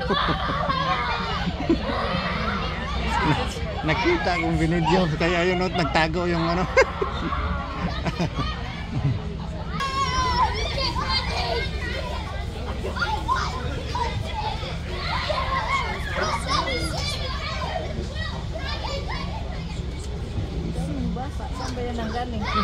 Nakita kong binidyo kaya yun at nagtago yung ano. Saan ba yan ang galing?